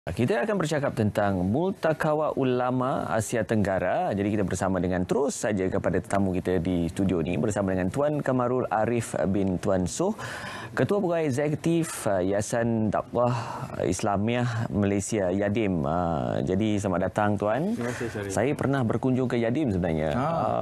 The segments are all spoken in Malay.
Kita akan bercakap tentang Multaqawa Ulama Asia Tenggara. Jadi kita bersama dengan terus saja kepada tetamu kita di studio ini bersama dengan Tuan Kamarul Arif bin Tuan Soh, Ketua Pegawai Eksekutif Yayasan Dakwah Islamiah Malaysia Yadim. Jadi selamat datang Tuan. Terima kasih Syarif. Saya pernah berkunjung ke Yadim sebenarnya.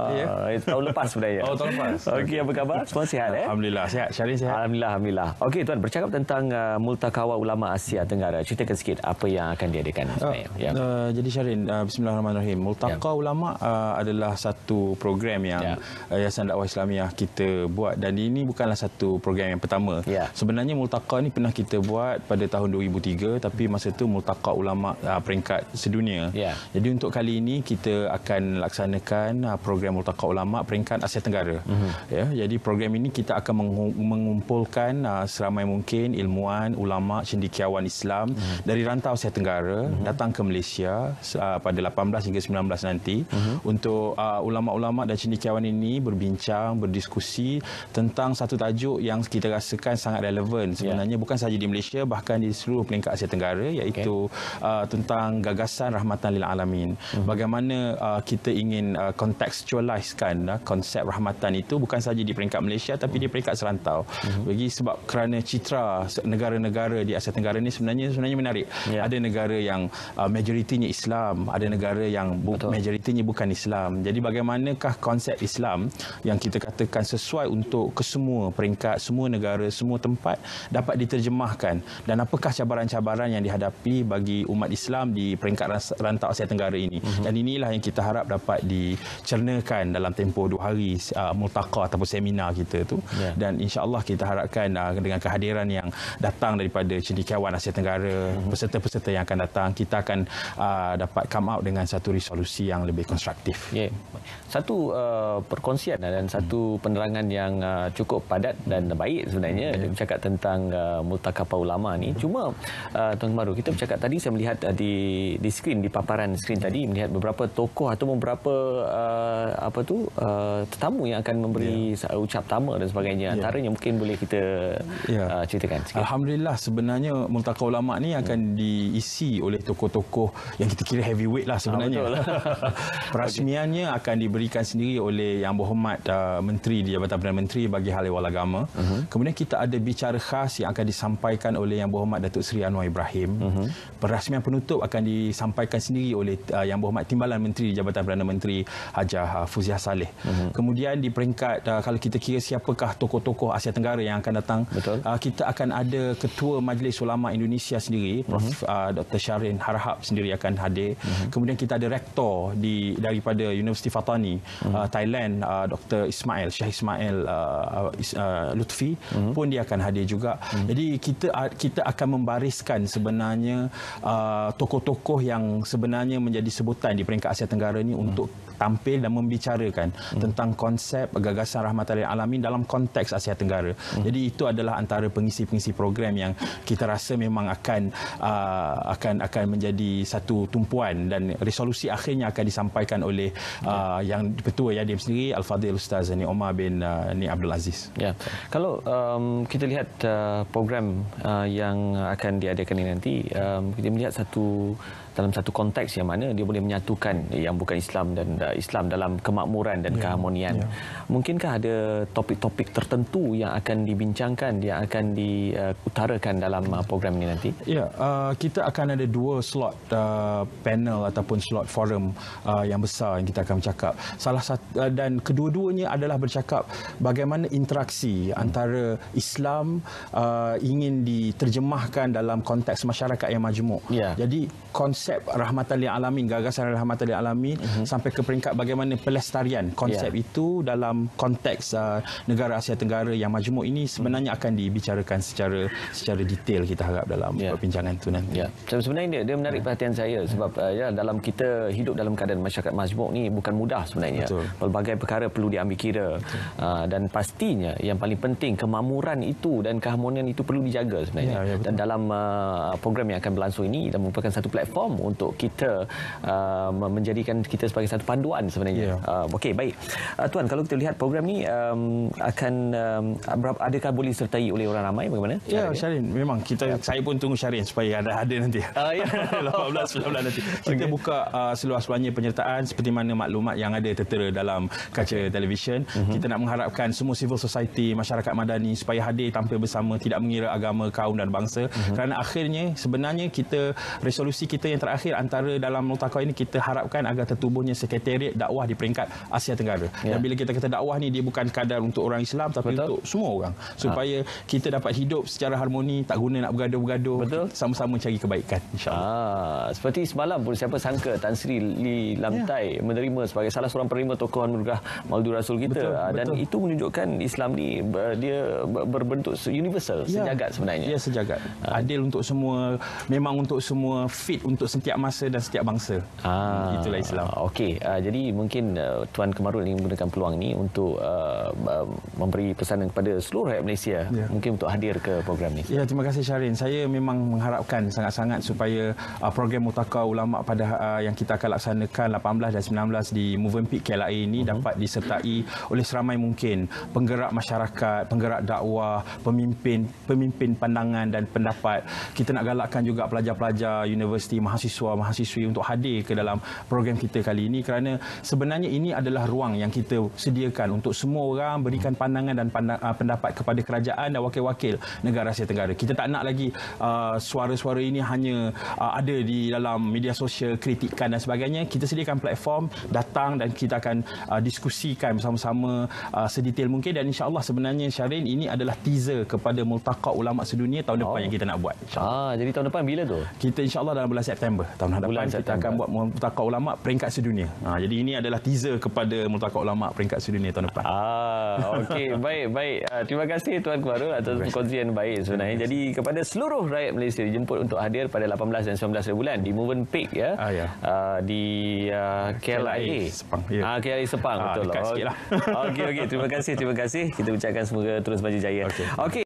Tahun lepas sebenarnya. Oh, tahun lepas. Okey, apa khabar? Semua sihat Alhamdulillah, sihat. Syarif sihat. Alhamdulillah. Okey Tuan, bercakap tentang Multaqawa Ulama Asia Tenggara. Ceritakan sikit apa yang akan diadakan sebenarnya. Jadi Syarin, bismillahirrahmanirrahim. Multaqawa Ulama adalah satu program yang Yayasan Dakwah Islamiah kita buat, dan ini bukanlah satu program yang pertama. Sebenarnya Multaqa ni pernah kita buat pada tahun 2003, tapi masa itu Multaqa Ulama peringkat sedunia. Jadi untuk kali ini kita akan laksanakan program Multaqa Ulama peringkat Asia Tenggara. Jadi program ini kita akan mengumpulkan seramai mungkin ilmuwan, ulama, cendekiawan Islam dari rantau Asia Tenggara datang ke Malaysia pada 18 hingga 19 nanti untuk ulama-ulama dan cendekiawan ini berbincang, berdiskusi tentang satu tajuk yang kita rasakan sangat relevan sebenarnya bukan sahaja di Malaysia, bahkan di seluruh peringkat Asia Tenggara, iaitu tentang gagasan rahmatan lil alamin. Bagaimana kita ingin kontekstualiskan konsep rahmatan itu bukan sahaja di peringkat Malaysia tapi di peringkat serantau. Bagi sebab kerana citra negara-negara di Asia Tenggara ini sebenarnya menarik. Ada negara yang majoritinya Islam, ada negara yang majoritinya bukan Islam. Jadi bagaimanakah konsep Islam yang kita katakan sesuai untuk kesemua peringkat, semua negara, semua tempat dapat diterjemahkan, dan apakah cabaran-cabaran yang dihadapi bagi umat Islam di peringkat rantau Asia Tenggara ini. Dan inilah yang kita harap dapat dicernakan dalam tempoh 2 hari multaqa ataupun seminar kita tu. Dan insya-Allah kita harapkan dengan kehadiran yang datang daripada cendekiawan Asia Tenggara, peserta-peserta yang akan datang, kita akan dapat come out dengan satu resolusi yang lebih konstruktif. Satu perkongsian dan satu penerangan yang cukup padat dan baik sebenarnya bercakap tentang Multaqawa Ulama ni. Cuma Tuan Kamarul, kita bercakap tadi, saya melihat di skrin, di paparan skrin tadi, melihat beberapa tokoh atau beberapa tetamu yang akan memberi ucap tama dan sebagainya. Antaranya mungkin boleh kita ceritakan sikit. Alhamdulillah, sebenarnya Multaqawa Ulama ni akan diisi oleh tokoh-tokoh yang kita kira heavyweight lah sebenarnya. Perasmiannya akan diberikan sendiri oleh Yang Berhormat Menteri di Jabatan Perdana Menteri bagi Hal Ehwal Agama. Kemudian kita ada bicara khas yang akan disampaikan oleh Yang Berhormat Datuk Seri Anwar Ibrahim. Perasmian penutup akan disampaikan sendiri oleh Yang Berhormat Timbalan Menteri di Jabatan Perdana Menteri Hajah Fuziah Saleh. Kemudian di peringkat kalau kita kira siapakah tokoh-tokoh Asia Tenggara yang akan datang, kita akan ada Ketua Majlis Ulama Indonesia sendiri, Prof. Dr. Syarin Harahap sendiri akan hadir. Kemudian kita ada rektor daripada Universiti Fatani Thailand, Dr. Syekh Ismail Lutfi pun dia akan hadir juga. Jadi kita akan membariskan sebenarnya tokoh-tokoh yang sebenarnya menjadi sebutan di peringkat Asia Tenggara ini untuk tampil dan membicarakan tentang konsep gagasan rahmatan lil alamin dalam konteks Asia Tenggara. Jadi itu adalah antara pengisi-pengisi program yang kita rasa memang akan menjadi satu tumpuan, dan resolusi akhirnya akan disampaikan oleh yang Ketua Yadim sendiri, Al-Fadhil Ustaz Ni Omar bin Ni Abdul Aziz. Kalau kita lihat program yang akan diadakan ini nanti, kita melihat dalam satu konteks yang mana dia boleh menyatukan yang bukan Islam dan Islam dalam kemakmuran dan keharmonian. Mungkinkah ada topik-topik tertentu yang akan dibincangkan, yang akan diutarakan dalam program ini nanti? Kita akan ada 2 slot panel ataupun slot forum yang besar yang kita akan bercakap. Salah satu dan kedua-duanya adalah bercakap bagaimana interaksi antara Islam ingin diterjemahkan dalam konteks masyarakat yang majmuk. Jadi konsep rahmatan lil alamin, gagasan rahmatan lil alamin sampai ke peringkat bagaimana pelestarian konsep itu dalam konteks negara Asia Tenggara yang majmuk ini sebenarnya akan dibicarakan secara detail, kita harap dalam perbincangan itu nanti. Sebenarnya dia menarik perhatian saya sebab dalam kita hidup dalam keadaan masyarakat majmuk ni bukan mudah sebenarnya. Pelbagai perkara perlu diambil kira dan pastinya yang paling penting kemakmuran kesuburan itu dan keharmonian itu perlu dijaga sebenarnya. Dan dalam program yang akan berlangsung ini dan merupakan satu platform untuk kita menjadikan kita sebagai satu panduan sebenarnya. Okey, baik. Tuan, kalau kita lihat program ni akan adakah boleh disertai oleh orang ramai, bagaimana? Ya, Syarin, memang saya pun tunggu Syarin supaya ada nanti. 18-19 nanti. Kita buka seluas-luasnya penyertaan seperti mana maklumat yang ada tertera dalam kaca televisyen. Kita nak mengharapkan semua civil society, masyarakat madani supaya hadir tampil bersama, tidak mengira agama, kaum dan bangsa. Kerana akhirnya sebenarnya resolusi kita yang terakhir antara dalam Multaqa ini, kita harapkan agar tertubuhnya sekretariat dakwah di peringkat Asia Tenggara. Dan bila kita kata dakwah ni, dia bukan kadar untuk orang Islam tapi untuk semua orang, supaya kita dapat hidup secara harmoni, tak guna nak bergaduh-gaduh, sama-sama cari kebaikan, insya-Allah. Seperti semalam pun siapa sangka Tan Sri Lee Lam Tai menerima sebagai salah seorang penerima tokoh anugerah Maulid Rasul kita. Dan itu menunjukkan Islam ni dia berbentuk universal, sejagat sebenarnya. Ya, sejagat. Adil untuk semua, memang untuk semua, fit untuk setiap masa dan setiap bangsa. Itulah Islam. Okey, jadi mungkin Tuan Kamarul ingin menggunakan peluang ini untuk memberi pesanan kepada seluruh rakyat Malaysia, mungkin untuk hadir ke program ini. Ya, terima kasih Syarin. Saya memang mengharapkan sangat-sangat supaya program Multaqa Ulama pada yang kita akan laksanakan 18 dan 19 di Movenpick KLIA ini dapat disertai oleh seramai mungkin penggerak masyarakat, penggerak dakwah, pemimpin pandangan dan pendapat. Kita nak galakkan juga pelajar-pelajar universiti, mahasiswa-mahasiswi untuk hadir ke dalam program kita kali ini, kerana sebenarnya ini adalah ruang yang kita sediakan untuk semua orang berikan pandangan dan pendapat kepada kerajaan dan wakil-wakil negara Asia Tenggara. Kita tak nak lagi suara-suara ini hanya ada di dalam media sosial, kritikan dan sebagainya. Kita sediakan platform, datang dan kita akan diskusikan bersama-sama sedetail mungkin. Dan insya-Allah sebenarnya Syarin, ini adalah teaser kepada Multaqa Ulama Sedunia tahun depan yang kita nak buat. Jadi tahun depan bila tu? Kita insya-Allah dalam bulan September tahun depan kita akan buat Multaqa Ulama peringkat sedunia. Jadi ini adalah teaser kepada Multaqa Ulama peringkat sedunia tahun depan. Okey, baik. Terima kasih Tuan Kamarul atas perkongsian baik sebenarnya. Jadi kepada seluruh rakyat Malaysia dijemput untuk hadir pada 18 dan 19 bulan di Movenpick di KLIA Sepang. KLIA Sepang, betul lah. Dekat sikitlah. Okey, terima kasih. Kita ucapkan semoga terus maju jaya. Okey.